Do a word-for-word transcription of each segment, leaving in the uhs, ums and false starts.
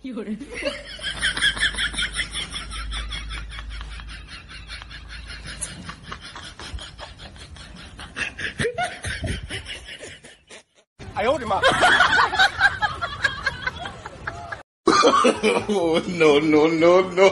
哎呦我的妈 Oh, no, no, no, no.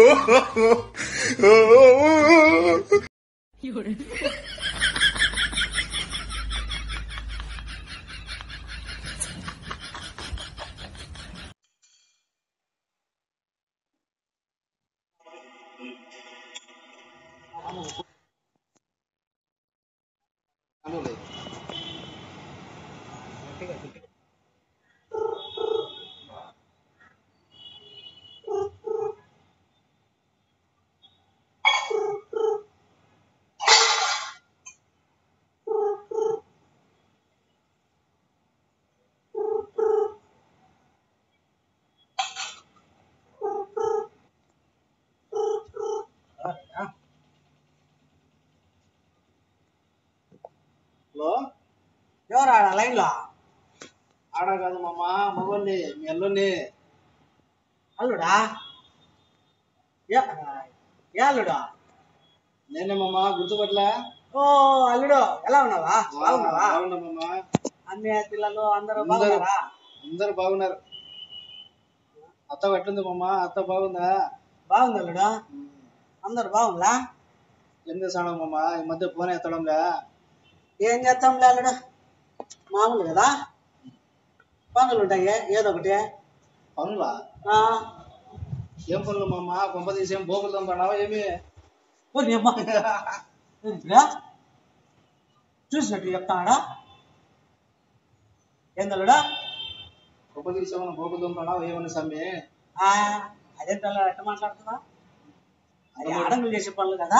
Hello ఎవరు ఆడ లైన్లో ఆడ కాదు మామ మగోని మీ అల్లుని అల్లుడా ఏ అల్లుడా నేనే మామ గుర్తుపట్లా ఓ అల్లుడు ఎలా ఉన్నావా బాగున్నావా బాగున్నా మామ అన్నయ్య పిల్లలు అందరూ బాగున్నారా అందరూ బాగున్నారు అత్త ఎట్లుంది మామ అత్త బాగుందా బాగుంది అల్లుడా అందరు బాగుందా ఏం చేస్తాడు మామ ఈ మధ్య ఫోన్ ఎత్తడంలే ఏం చేస్తాంలే అల్లుడు మామూలు కదా పనులు ఉంటాయి ఏదో ఒకటి పనులా ఏం పనులు మామ కొంప తీసి ఏం బోగులు తమ్ముతాడావా ఏమి చూసినట్టు చెప్తాడా ఏందల్లుడా కొంప తీసి ఏమన్నా బోగులు తమ్ముతాడావా ఏమన్నా సమ్మె అదే పిల్ల ఎట్ట మాట్లాడుతున్నా అది ఆడంగులు చేసే పనులు కదా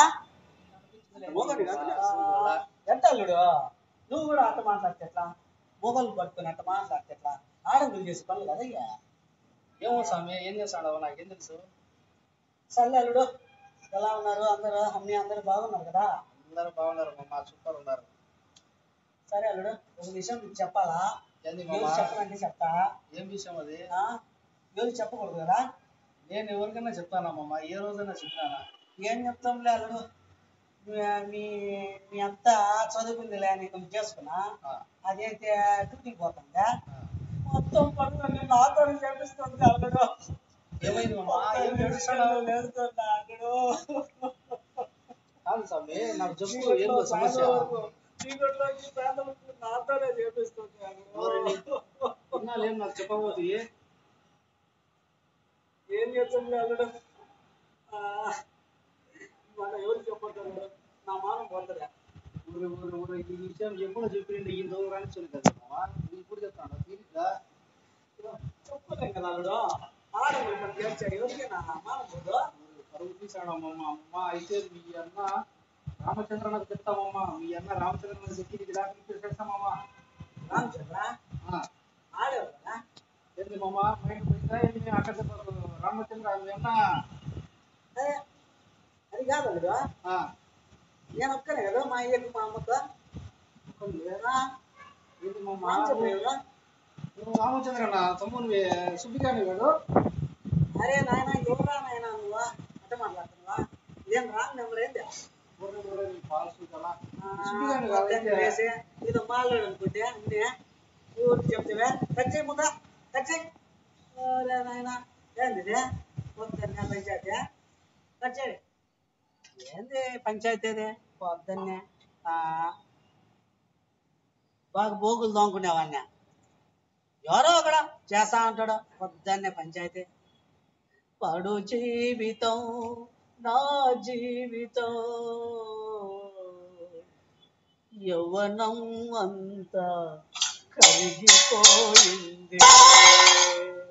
ఎట్టల్లుడు నువ్వు కూడా అట్ట మాట్లాడితే ఎట్లా మొగలు పట్టుకుని అట్ట మాట్లాడితే ఎట్లా ఆడంగులు చేసే పనులు కదా ఇక ఏమో స్వామి ఏం చేస్తాడో నాకేం తెలుసు సర్లే అల్లుడు ఎలా ఉన్నారు అందరూ అమ్మి అందరూ బాగున్నారు కదా అందరూ బాగున్నారు మా సూపర్ ఉన్నారు సరే అల్లుడు ఒక విషయం మీకు చెప్పాలా చెప్పాలంటే చెప్తా ఏం విషయం అది ఎవరు చెప్పకూడదు కదా నేను ఎవరికైనా చెప్తానమ్మా ఏ రోజైనా చెప్తానా ఏం చెప్తాంలే అల్లుడు మీ మీ అంతా చదువుకుందిలే నీకు చేసుకున్నా అదైతే డ్యూటీకి పోతుందా మొత్తం పనులన్నీ నాతో చేపిస్తుంది అల్లుడు ఏమైంది లేదుతున్నా అల్లుడు కాదు స్వామి నాకు చెప్పు ఏందో సమస్య చీకట్లోంచి పేదలకు నాతోనే చేపిస్తుంది అల్లుడు ఏం నాకు చెప్పబోతు ఏం చేస్తుంది అల్లుడు మన ఎవరు చెప్పొద్దు నా మానం పోతుందా ఊరు ఊరు ఊరు ఈ విషయం ఎప్పుడు చెప్పినండి ఈ రోజు రాని కదా ఇప్పుడు చెప్తాను తీరిగ్గా చెప్పలేం కదా అల్లుడు ఆడవాళ్ళు చేర్చాడు ఎవరికి నా మానం పోదు పరుగు తీసాడమ్మమ్మ అమ్మ అయితే మీ అన్న రామచంద్ర నాకు చెప్తామమ్మా మీ అన్న రామచంద్ర చెప్పి ఇది దాకా చేస్తామమ్మా రామచంద్ర ఆడేవాళ్ళ ఏంది మామ మైండ్ పోయిందా ఏంది అక్కడ రామచంద్ర మీ అన్న అది కాదు అల్లుడు నేను ఒక్కనే కదా మా అయ్యకి మా అమ్మతో లేదా ఇది మా మామూలు నువ్వు రామచంద్రన్న తమ్ముని సుబ్బిగాని కాదు అరే నాయన ఎవరా నాయన నువ్వు అట్ట మాట్లాడుతున్నావా ఇదేం రాంగ్ నెంబర్ ఏంటి వేసి ఇది మాట్లాడు అనుకుంటే అన్నీ ఊరికి చెప్తావే కచ్చే ముద్ద కచ్చే నాయన ఏంది ఇది పొద్దున్నే పంచాయతీ కచ్చే ఏంది పంచాయతీ అది పొద్దున్నే బాగా బోగులు దోముకునేవాడిని ఎవరో ఒకడు చేస్తా ఉంటాడు పొద్దున్నే పంచాయతీ పడు జీవితం నా జీవితం యవ్వనం అంతా కరిగిపోయింది